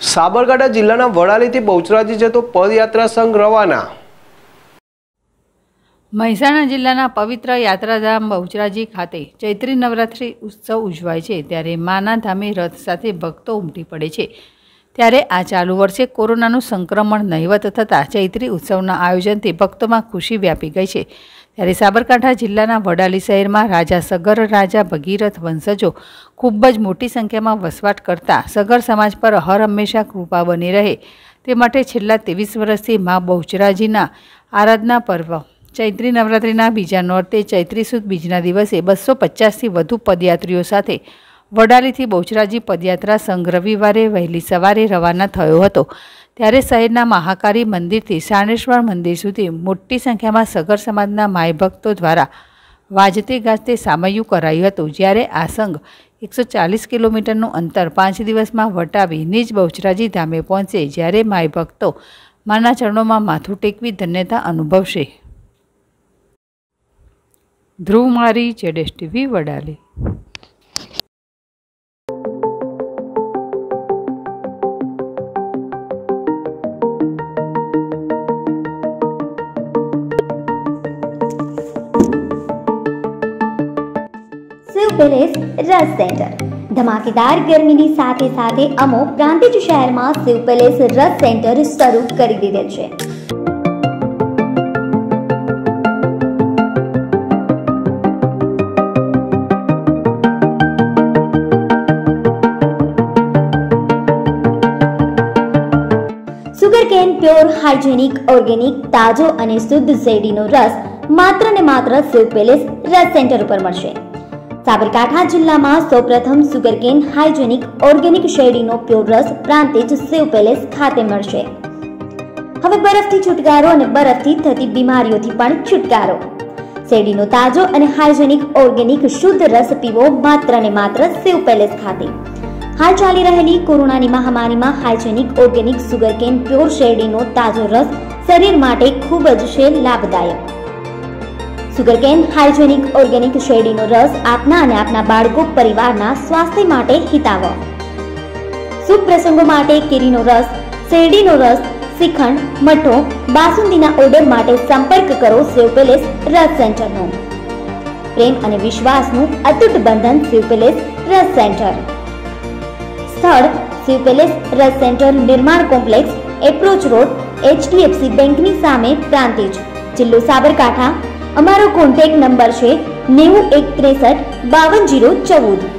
સાબરકાંઠા જિલ્લાના વડાલીથી બહુચરાજી જતો પદયાત્રા સંઘ રવાના। મહેસાણા જિલ્લાના પવિત્ર યાત્રાધામ બહુચરાજી ખાતે ચૈત્રી નવરાત્રિ ઉત્સવ ઉજવાય છે, ત્યારે માના ધામે રથ સાથે ભક્તો ઉમટી પડે છે। ત્યારે આ ચાલુ વર્ષે કોરોનાનું સંક્રમણ નહિવત થતાં ચૈત્રી ઉત્સવના આયોજનથી ભક્તોમાં ખુશી વ્યાપી ગઈ છે। ત્યારે સાબરકાંઠા જિલ્લાના વડાલી શહેરમાં રાજા સગર રાજા ભગીરથ વંશજો ખૂબ જ મોટી સંખ્યામાં વસવાટ કરતા સગર સમાજ પર હર હંમેશા કૃપા બની રહે તે માટે છેલ્લા 23 વર્ષથી મા બહુચરાજીના આરાધના પર્વ ચૈત્રી નવરાત્રિના બીજા નોરતે ચૈત્રી સુદ બીજના દિવસે 250થી વધુ પદયાત્રીઓ સાથે વડાલીથી બહુચરાજી પદયાત્રા સંઘ રવિવારે વહેલી સવારે રવાના થયો હતો। ત્યારે શહેરના મહાકાળી મંદિરથી સાણેશ્વર મંદિર સુધી મોટી સંખ્યામાં સગર સમાજના માય ભક્તો દ્વારા વાજતે ગાજતે સામૈયું કરાયું હતું। જ્યારે આ સંઘ 140 કિલોમીટરનું અંતર 5 દિવસમાં વટાવી નિજ બહુચરાજી ધામે પહોંચે, જ્યારે માય ભક્તો માના ચરણોમાં માથું ટેકવી ધન્યતા અનુભવશે। Dhruv Mari, ZSTV Vadali. Shiv palace Ras centre धमाकेदार गर्मी साथे साथे अमो प्रांतिज शहर में शिव पैलेस रस सेंटर शुरू કરી દીધેલ છે। સુગરકેન પ્યોર હાઇજેનિક ઓર્ગેનિક તાજો અને શુદ્ધ શેરડીનો રસ માત્ર ને માત્ર શિવ પેલેસ રસ સેન્ટર ઉપર મળશે। સાબરકાંઠા જિલ્લામાં સૌપ્રથમ સુગરકેન હાઇજેનિક ઓર્ગેનિક શેરડીનો પ્યોર રસ પ્રાંતિજ શિવ પેલેસ ખાતે મળશે। હવે બરફથી છુટકારો અને બરફથી થતી બીમારીઓથી પણ છુટકારો। શેરડીનો તાજો અને હાઇજેનિક ઓર્ગેનિક શુદ્ધ રસ પીવો માત્ર ને માત્ર શિવ પેલેસ ખાતે। હાલ ચાલી રહેલી કોરોનાની મહામારીમાં હાઇજેનિક ઓર્ગેનિક સુગરકેન પ્યોર શેરડીનો તાજો રસ શરીર માટે ખૂબ જ છે લાભદાયક। સુગરકેન હાઇજેનિક ઓર્ગેનિક શેરડીનો રસ આપના અને આપના બાળકો પરિવારના સ્વાસ્થ્ય માટે હિતાવહ। શુભ પ્રસંગો માટે કેરીનો રસ, શેરડીનો રસ, શ્રીખંડ, મઠો, બાસુંદીના ઓર્ડર માટે સંપર્ક કરો શિવ પેલેસ રસ સેન્ટરનો। પ્રેમ અને વિશ્વાસનું અતૂટ બંધન શિવ પેલેસ રસ સેન્ટર। સ્થળ Shiv palace Ras centre, Nirman complex, approach road, HDFC બેંકની સામે, પ્રાંતિજ, જિલ્લો સાબરકાંઠા। અમારો કોન્ટેક્ટ નંબર છે 9163 52 014।